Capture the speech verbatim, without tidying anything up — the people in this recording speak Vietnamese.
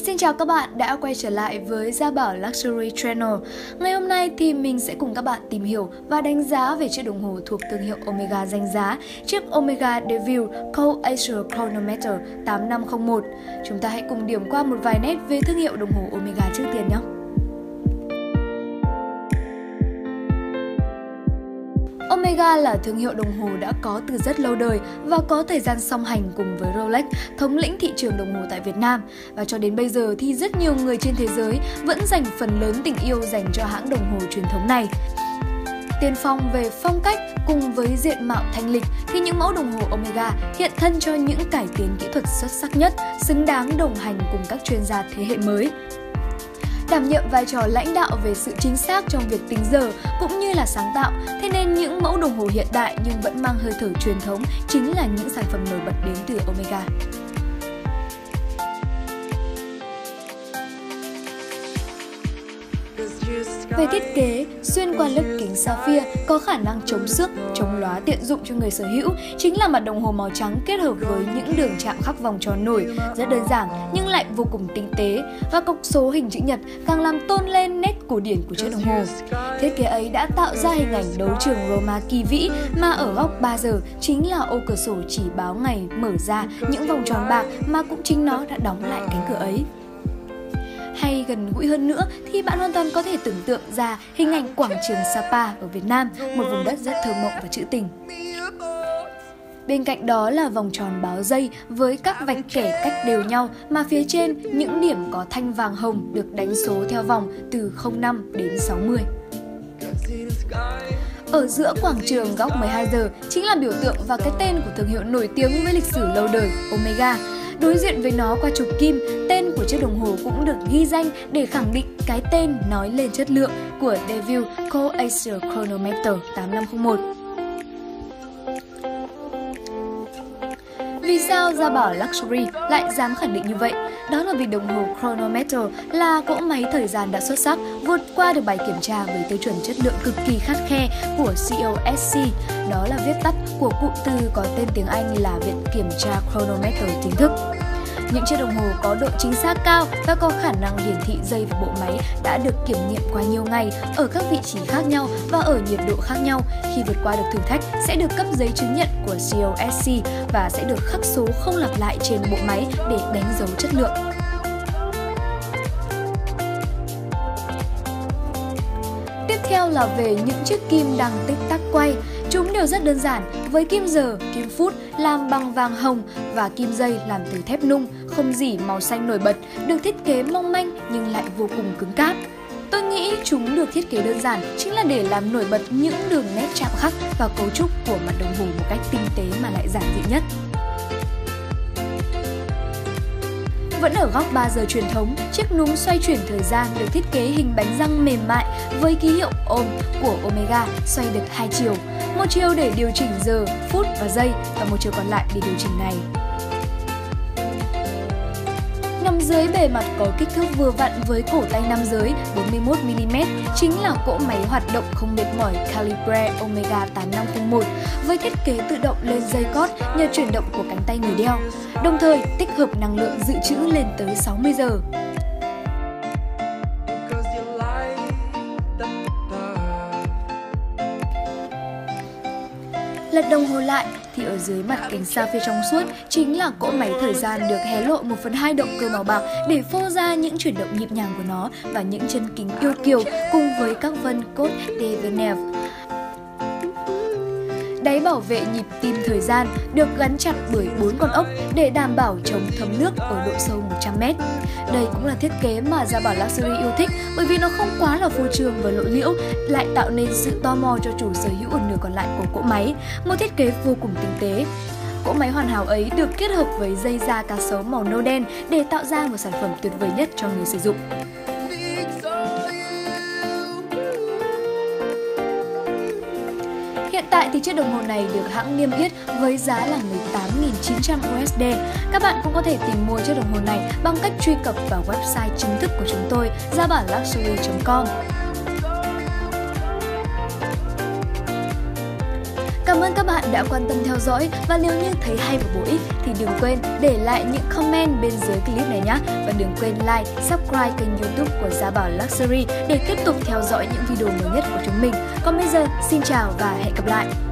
Xin chào các bạn đã quay trở lại với Gia Bảo Luxury Channel. Ngày hôm nay thì mình sẽ cùng các bạn tìm hiểu và đánh giá về chiếc đồng hồ thuộc thương hiệu Omega danh giá, chiếc Omega DeVille Cold Acer Chronometer tám năm không một. Chúng ta hãy cùng điểm qua một vài nét về thương hiệu đồng hồ Omega trước tiên nhé. Omega là thương hiệu đồng hồ đã có từ rất lâu đời và có thời gian song hành cùng với Rolex, thống lĩnh thị trường đồng hồ tại Việt Nam. Và cho đến bây giờ thì rất nhiều người trên thế giới vẫn dành phần lớn tình yêu dành cho hãng đồng hồ truyền thống này. Tiên phong về phong cách cùng với diện mạo thanh lịch thì những mẫu đồng hồ Omega hiện thân cho những cải tiến kỹ thuật xuất sắc nhất, xứng đáng đồng hành cùng các chuyên gia thế hệ mới. Đảm nhiệm vai trò lãnh đạo về sự chính xác trong việc tính giờ cũng như là sáng tạo, thế nên những mẫu đồng hồ hiện đại nhưng vẫn mang hơi thở truyền thống chính là những sản phẩm nổi bật đến từ Omega. Về thiết kế, xuyên qua lớp kính sapphire có khả năng chống xước, chống lóa tiện dụng cho người sở hữu chính là mặt đồng hồ màu trắng kết hợp với những đường chạm khắc vòng tròn nổi rất đơn giản nhưng lại vô cùng tinh tế, và cọc số hình chữ nhật càng làm tôn lên nét cổ điển của chiếc đồng hồ. Thiết kế ấy đã tạo ra hình ảnh đấu trường Roma kỳ vĩ, mà ở góc ba giờ chính là ô cửa sổ chỉ báo ngày mở ra những vòng tròn bạc mà cũng chính nó đã đóng lại cánh cửa ấy. Hay gần gũi hơn nữa thì bạn hoàn toàn có thể tưởng tượng ra hình ảnh quảng trường Sapa ở Việt Nam, một vùng đất rất thơ mộng và trữ tình. Bên cạnh đó là vòng tròn báo giây với các vạch kẻ cách đều nhau, mà phía trên những điểm có thanh vàng hồng được đánh số theo vòng từ không năm đến sáu mươi. Ở giữa quảng trường góc mười hai giờ chính là biểu tượng và cái tên của thương hiệu nổi tiếng với lịch sử lâu đời Omega. Đối diện với nó qua trục kim, tên của chiếc đồng hồ cũng được ghi danh để khẳng định cái tên nói lên chất lượng của DeVille Cold Acer Chronometer tám năm không một. Vì sao Gia Bảo Luxury lại dám khẳng định như vậy? Đó là vì đồng hồ Chronometer là cỗ máy thời gian đã xuất sắc, vượt qua được bài kiểm tra với tiêu chuẩn chất lượng cực kỳ khắt khe của C O S C. Đó là viết tắt của cụm từ có tên tiếng Anh là Viện Kiểm tra Chronometer chính thức. Những chiếc đồng hồ có độ chính xác cao và có khả năng hiển thị giây và bộ máy đã được kiểm nghiệm qua nhiều ngày ở các vị trí khác nhau và ở nhiệt độ khác nhau. Khi vượt qua được thử thách sẽ được cấp giấy chứng nhận của C O S C và sẽ được khắc số không lặp lại trên bộ máy để đánh dấu chất lượng. Tiếp theo là về những chiếc kim đang tích tắc quay. Chúng đều rất đơn giản, với kim giờ, kim phút làm bằng vàng hồng và kim dây làm từ thép nung, không rỉ màu xanh nổi bật, được thiết kế mong manh nhưng lại vô cùng cứng cáp. Tôi nghĩ chúng được thiết kế đơn giản chính là để làm nổi bật những đường nét chạm khắc và cấu trúc của mặt đồng hồ một cách tinh tế mà lại giản dị nhất. Vẫn ở góc ba giờ truyền thống, chiếc núm xoay chuyển thời gian được thiết kế hình bánh răng mềm mại với ký hiệu Om của Omega xoay được hai chiều, một chiều để điều chỉnh giờ, phút và giây và một chiều còn lại để điều chỉnh ngày. Nằm dưới bề mặt có kích thước vừa vặn với cổ tay nam giới bốn mươi mốt mi li mét chính là cỗ máy hoạt động không mệt mỏi Calibre Omega tám năm không một với thiết kế tự động lên dây cót nhờ chuyển động của cánh tay người đeo, đồng thời tích hợp năng lượng dự trữ lên tới sáu mươi giờ. Lật đồng hồ lại thì ở dưới mặt kính sapphire trong suốt chính là cỗ máy thời gian được hé lộ một phần hai động cơ màu bạc để phô ra những chuyển động nhịp nhàng của nó và những chân kính yêu kiều cùng với các vân Côte de Genève. Đáy bảo vệ nhịp tim thời gian được gắn chặt bởi bốn con ốc để đảm bảo chống thấm nước ở độ sâu một trăm mét. Đây cũng là thiết kế mà Gia Bảo Luxury yêu thích bởi vì nó không quá là phô trương và lộ liễu, lại tạo nên sự tò mò cho chủ sở hữu ở nửa còn lại của cỗ máy, một thiết kế vô cùng tinh tế. Cỗ máy hoàn hảo ấy được kết hợp với dây da cá sấu màu nâu đen để tạo ra một sản phẩm tuyệt vời nhất cho người sử dụng. Hiện tại thì chiếc đồng hồ này được hãng niêm yết với giá là mười tám nghìn chín trăm u ét đê. Các bạn cũng có thể tìm mua chiếc đồng hồ này bằng cách truy cập vào website chính thức của chúng tôi gia bảo luxury chấm com. Cảm ơn các bạn đã quan tâm theo dõi và nếu như thấy hay và bổ ích thì đừng quên để lại những comment bên dưới clip này nhé. Và đừng quên like, subscribe kênh YouTube của Gia Bảo Luxury để tiếp tục theo dõi những video mới nhất của chúng mình. Còn bây giờ, xin chào và hẹn gặp lại!